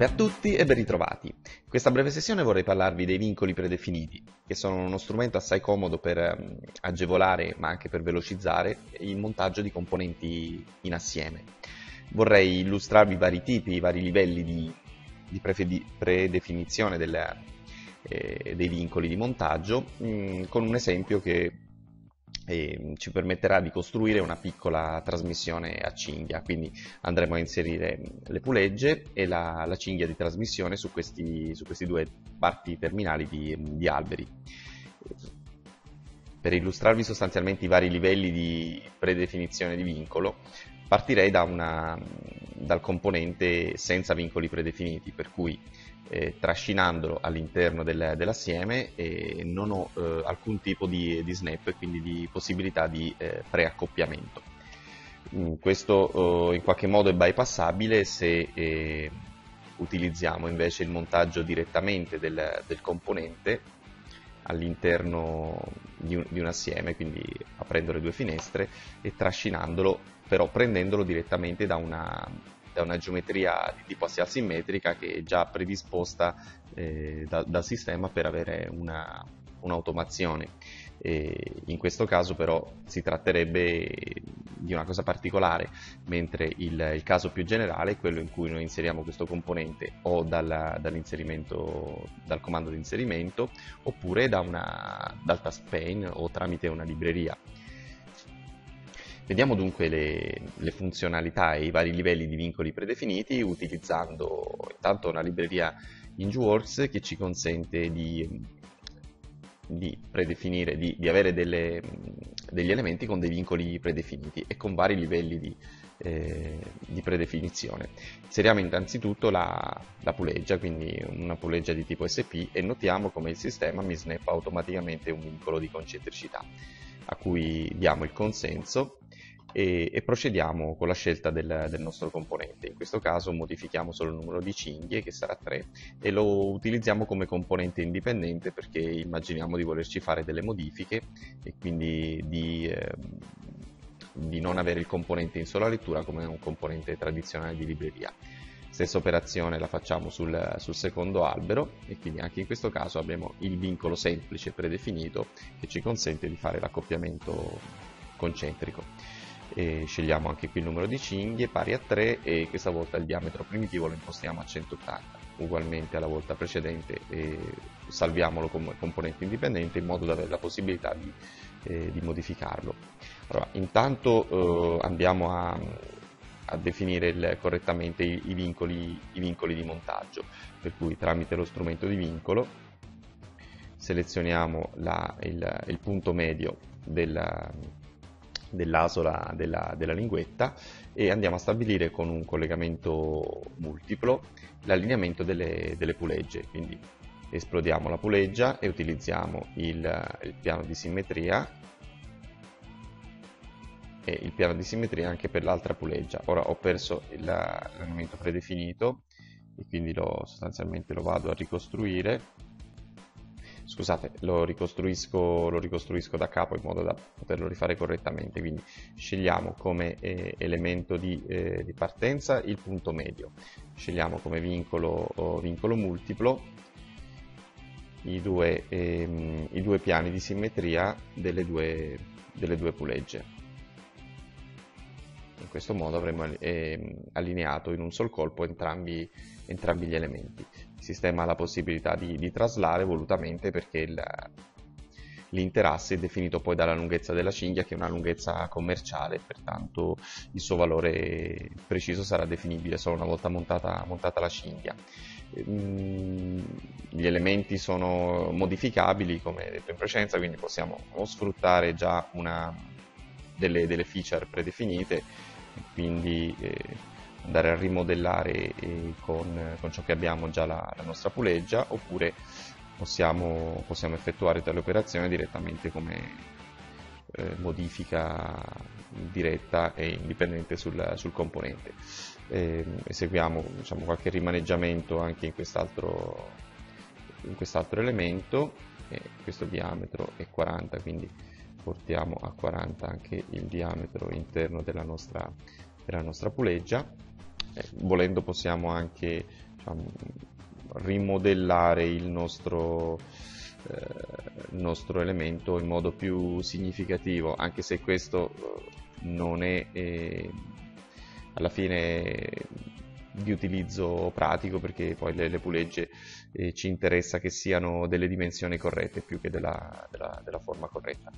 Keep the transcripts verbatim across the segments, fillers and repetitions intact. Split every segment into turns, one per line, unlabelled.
Salve a tutti e ben ritrovati. In questa breve sessione vorrei parlarvi dei vincoli predefiniti, che sono uno strumento assai comodo per ehm, agevolare, ma anche per velocizzare, il montaggio di componenti in assieme. Vorrei illustrarvi i vari tipi, i vari livelli di, di prefe- di predefinizione del, eh, dei vincoli di montaggio, mh, con un esempio che e ci permetterà di costruire una piccola trasmissione a cinghia, quindi andremo a inserire le pulegge e la, la cinghia di trasmissione su questi, su questi due parti terminali di, di alberi. Per illustrarvi sostanzialmente i vari livelli di predefinizione di vincolo, partirei da una, dal componente senza vincoli predefiniti, per cui eh, trascinandolo all'interno del, dell'assieme eh, non ho eh, alcun tipo di, di snap e quindi di possibilità di eh, preaccoppiamento. Mm, questo eh, in qualche modo è bypassabile se eh, utilizziamo invece il montaggio direttamente del, del componente all'interno di un, di un assieme, quindi aprendo le due finestre e trascinandolo, però prendendolo direttamente da una, da una geometria di tipo asimmetrica che è già predisposta eh, da, dal sistema per avere una, un'automazione. E in questo caso però si tratterebbe di una cosa particolare, mentre il, il caso più generale è quello in cui noi inseriamo questo componente o dal, dall'inserimento, dal comando di inserimento oppure da una, dal taskpane o tramite una libreria. Vediamo dunque le, le funzionalità e i vari livelli di vincoli predefiniti utilizzando intanto una libreria IngeWorks che ci consente di di predefinire, di, di avere delle, degli elementi con dei vincoli predefiniti e con vari livelli di, eh, di predefinizione. Inseriamo innanzitutto la, la puleggia, quindi una puleggia di tipo S P, e notiamo come il sistema mi snappa automaticamente un vincolo di concentricità a cui diamo il consenso e, e procediamo con la scelta del, del nostro componente. In questo caso modifichiamo solo il numero di cinghie, che sarà tre, e lo utilizziamo come componente indipendente perché immaginiamo di volerci fare delle modifiche e quindi di, eh, di non avere il componente in sola lettura come un componente tradizionale di libreria. Stessa operazione la facciamo sul, sul secondo albero e quindi anche in questo caso abbiamo il vincolo semplice predefinito che ci consente di fare l'accoppiamento concentrico. E scegliamo anche qui il numero di cinghie pari a tre e questa volta il diametro primitivo lo impostiamo a centottanta, ugualmente alla volta precedente, e salviamolo come componente indipendente in modo da avere la possibilità di, eh, di modificarlo. Allora, intanto eh, andiamo a, a definire il, correttamente i, i, vincoli, i vincoli di montaggio, per cui tramite lo strumento di vincolo selezioniamo la, il, il punto medio della dell'asola della, della linguetta e andiamo a stabilire con un collegamento multiplo l'allineamento delle, delle pulegge. Quindi esplodiamo la puleggia e utilizziamo il, il piano di simmetria e il piano di simmetria anche per l'altra puleggia. Ora ho perso l'allineamento predefinito e quindi lo, sostanzialmente lo vado a ricostruire. Scusate, lo ricostruisco, lo ricostruisco da capo in modo da poterlo rifare correttamente, quindi scegliamo come eh, elemento di, eh, di partenza il punto medio, scegliamo come vincolo, oh, vincolo multiplo i due, ehm, i due piani di simmetria delle due, delle due pulegge. In questo modo avremo eh, allineato in un sol colpo entrambi, entrambi gli elementi. Il sistema ha la possibilità di, di traslare volutamente perché l'interasse è definito poi dalla lunghezza della cinghia, che è una lunghezza commerciale, pertanto il suo valore preciso sarà definibile solo una volta montata, montata la cinghia. Gli elementi sono modificabili come detto in precedenza, quindi possiamo o sfruttare già una, delle, delle feature predefinite, quindi eh, andare a rimodellare eh, con, con ciò che abbiamo già la, la nostra puleggia, oppure possiamo, possiamo effettuare tale operazione direttamente come eh, modifica diretta e indipendente sul, sul componente. E, eseguiamo diciamo, qualche rimaneggiamento anche in quest'altro in quest'altro elemento. E questo diametro è quaranta, quindi portiamo a quaranta anche il diametro interno della nostra, della nostra puleggia. Eh, volendo possiamo anche diciamo, rimodellare il nostro, eh, il nostro elemento in modo più significativo, anche se questo eh, non è eh, alla fine di utilizzo pratico, perché poi le, le pulegge eh, ci interessa che siano delle dimensioni corrette più che della, della, della forma corretta.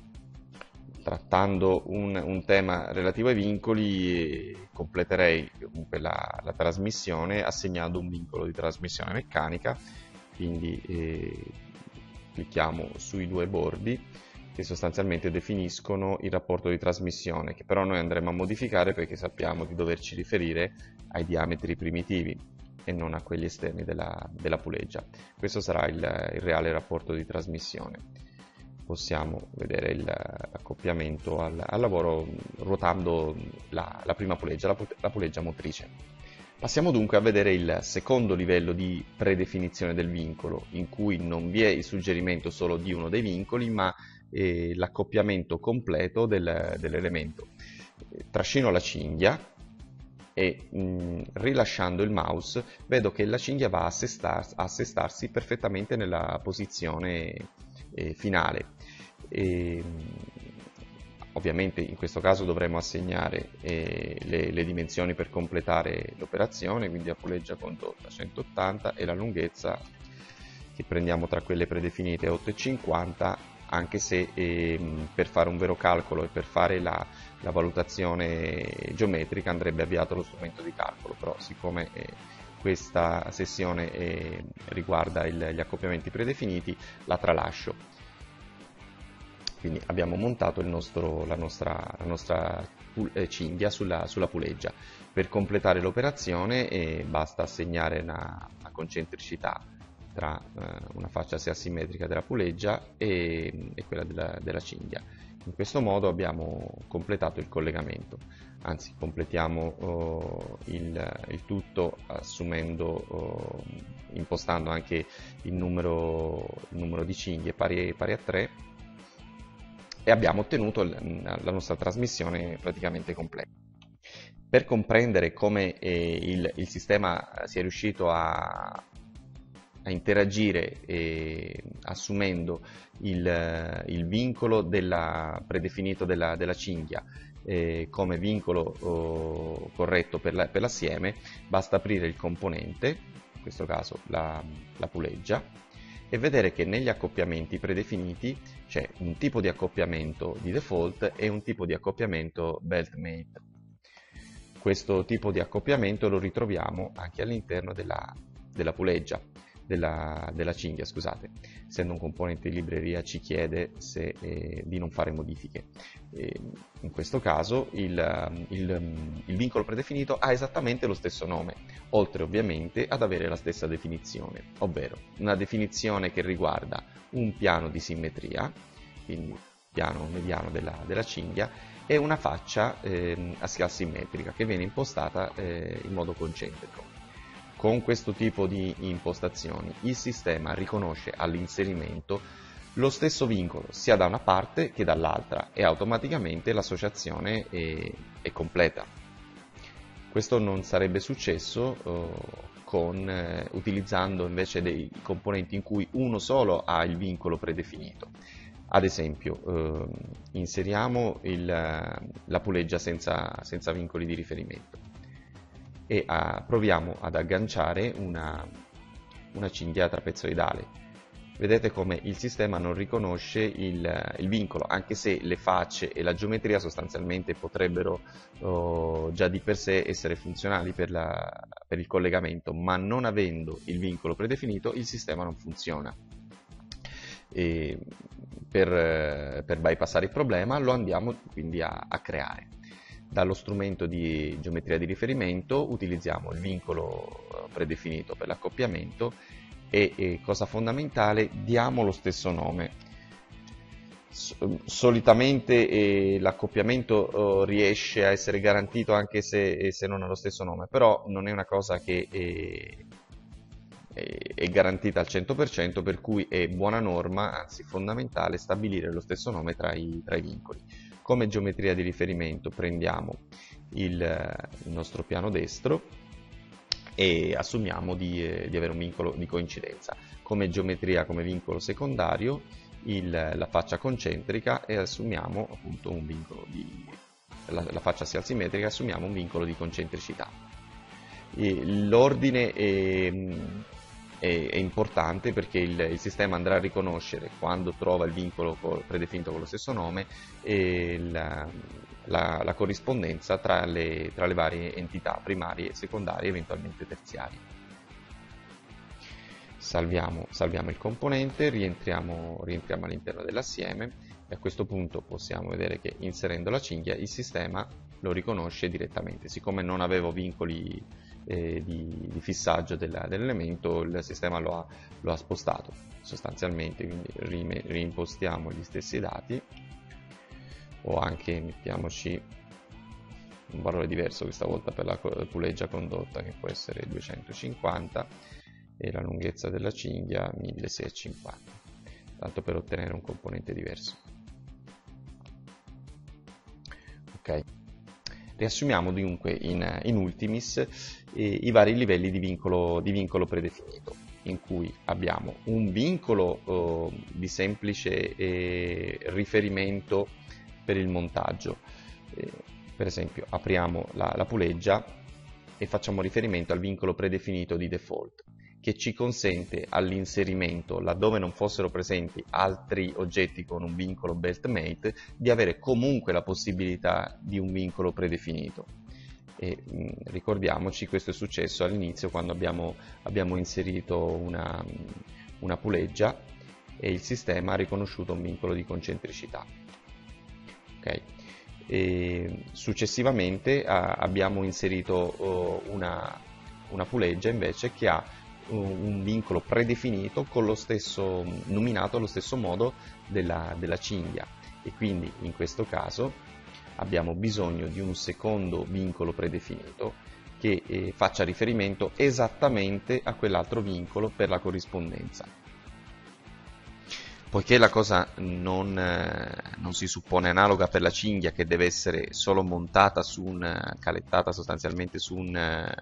Trattando un, un tema relativo ai vincoli, eh, completerei comunque la, la trasmissione assegnando un vincolo di trasmissione meccanica, quindi eh, clicchiamo sui due bordi che sostanzialmente definiscono il rapporto di trasmissione, che però noi andremo a modificare perché sappiamo di doverci riferire ai diametri primitivi e non a quelli esterni della, della puleggia. Questo sarà il, il reale rapporto di trasmissione. Possiamo vedere l'accoppiamento al, al lavoro ruotando la, la prima puleggia, la, la puleggia motrice. Passiamo dunque a vedere il secondo livello di predefinizione del vincolo, in cui non vi è il suggerimento solo di uno dei vincoli, ma eh, l'accoppiamento completo del, dell'elemento. Trascino la cinghia e mh, rilasciando il mouse vedo che la cinghia va a, assestar, a assestarsi perfettamente nella posizione eh, finale. E, ovviamente in questo caso dovremo assegnare eh, le, le dimensioni per completare l'operazione, quindi la puleggia conto da centottanta e la lunghezza che prendiamo tra quelle predefinite otto e cinquanta, anche se eh, per fare un vero calcolo e per fare la, la valutazione geometrica andrebbe avviato lo strumento di calcolo, però siccome eh, questa sessione eh, riguarda il, gli accoppiamenti predefiniti, la tralascio. Quindi abbiamo montato il nostro, la nostra, la nostra cinghia sulla, sulla puleggia. Per completare l'operazione eh, basta assegnare una, una concentricità tra eh, una faccia asimmetrica della puleggia e, e quella della, della cinghia. In questo modo abbiamo completato il collegamento, anzi completiamo oh, il, il tutto assumendo, oh, impostando anche il numero, il numero di cinghie pari, pari a tre, e abbiamo ottenuto la nostra trasmissione praticamente completa. Per comprendere come eh, il, il sistema sia riuscito a, a interagire eh, assumendo il, il vincolo della, predefinito della, della cinghia eh, come vincolo oh, corretto per l'assieme, basta aprire il componente, in questo caso la, la puleggia, e vedere che negli accoppiamenti predefiniti c'è un tipo di accoppiamento di default e un tipo di accoppiamento belt-mate. Questo tipo di accoppiamento lo ritroviamo anche all'interno della, della puleggia, della, della cinghia, scusate. Essendo un componente di libreria ci chiede se, eh, di non fare modifiche. E in questo caso il, il, il vincolo predefinito ha esattamente lo stesso nome, oltre ovviamente ad avere la stessa definizione, ovvero una definizione che riguarda un piano di simmetria, quindi piano mediano della, della cinghia, e una faccia eh, asimmetrica che viene impostata eh, in modo concentrico. Con questo tipo di impostazioni il sistema riconosce all'inserimento lo stesso vincolo sia da una parte che dall'altra e automaticamente l'associazione è, è completa. Questo non sarebbe successo eh, con, eh, utilizzando invece dei componenti in cui uno solo ha il vincolo predefinito. Ad esempio, eh, inseriamo il, la puleggia senza, senza vincoli di riferimento e a, proviamo ad agganciare una, una cinghia trapezoidale. Vedete come il sistema non riconosce il, il vincolo, anche se le facce e la geometria sostanzialmente potrebbero oh, già di per sé essere funzionali per, la, per il collegamento, ma non avendo il vincolo predefinito il sistema non funziona. E per, per bypassare il problema lo andiamo quindi a, a creare. Dallo strumento di geometria di riferimento utilizziamo il vincolo predefinito per l'accoppiamento e, e, cosa fondamentale, diamo lo stesso nome. Solitamente eh, l'accoppiamento eh, riesce a essere garantito anche se, se non ha lo stesso nome, però non è una cosa che è, è garantita al cento per cento, per cui è buona norma, anzi fondamentale, stabilire lo stesso nome tra i, tra i vincoli. Come geometria di riferimento prendiamo il, il nostro piano destro e assumiamo di, eh, di avere un vincolo di coincidenza. Come geometria, come vincolo secondario, il, la faccia concentrica e assumiamo appunto un vincolo di... la, la faccia sia simmetrica, assumiamo un vincolo di concentricità. L'ordine è, è, è importante perché il, il sistema andrà a riconoscere, quando trova il vincolo predefinito con lo stesso nome, e la, la, la corrispondenza tra le, tra le varie entità primarie, secondarie e eventualmente terziarie. Salviamo, salviamo il componente, rientriamo, rientriamo all'interno dell'assieme e a questo punto possiamo vedere che inserendo la cinghia il sistema lo riconosce direttamente. Siccome non avevo vincoli eh, di, di fissaggio della, dell'elemento, il sistema lo ha, lo ha spostato sostanzialmente, quindi reimpostiamo gli stessi dati, o anche mettiamoci un valore diverso questa volta per la puleggia condotta, che può essere duecentocinquanta, e la lunghezza della cinghia milleseicentocinquanta, tanto per ottenere un componente diverso. Ok, riassumiamo dunque in, in ultimis eh, i vari livelli di vincolo, di vincolo predefinito, in cui abbiamo un vincolo eh, di semplice eh, riferimento per il montaggio. Eh, per esempio apriamo la, la puleggia e facciamo riferimento al vincolo predefinito di default, che ci consente all'inserimento, laddove non fossero presenti altri oggetti con un vincolo BeltMate, di avere comunque la possibilità di un vincolo predefinito. E, mh, ricordiamoci, questo è successo all'inizio quando abbiamo, abbiamo inserito una, una puleggia e il sistema ha riconosciuto un vincolo di concentricità. Okay. E successivamente a, abbiamo inserito oh, una, una puleggia invece che ha un vincolo predefinito con lo stesso, nominato allo stesso modo della, della cinghia, e quindi in questo caso abbiamo bisogno di un secondo vincolo predefinito che eh, faccia riferimento esattamente a quell'altro vincolo per la corrispondenza. Poiché la cosa non, eh, non si suppone analoga per la cinghia, che deve essere solo montata su un, calettata sostanzialmente su un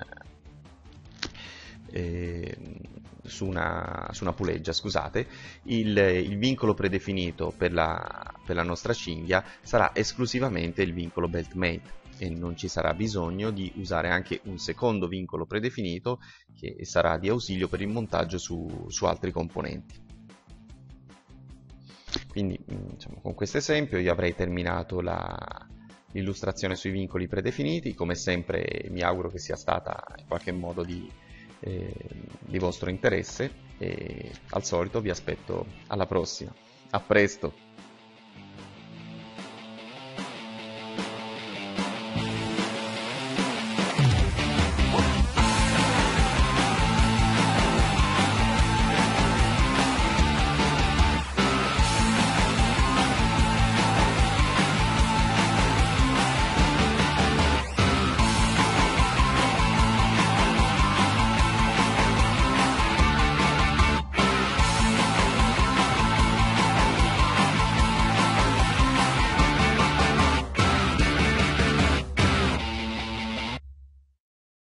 Eh, su, una, su una puleggia, scusate, il, il vincolo predefinito per la, per la nostra cinghia sarà esclusivamente il vincolo BeltMate e non ci sarà bisogno di usare anche un secondo vincolo predefinito che sarà di ausilio per il montaggio su, su altri componenti. Quindi, diciamo, con questo esempio io avrei terminato l'illustrazione sui vincoli predefiniti. Come sempre mi auguro che sia stata in qualche modo di Eh, di vostro interesse, e al solito vi aspetto alla prossima. A presto!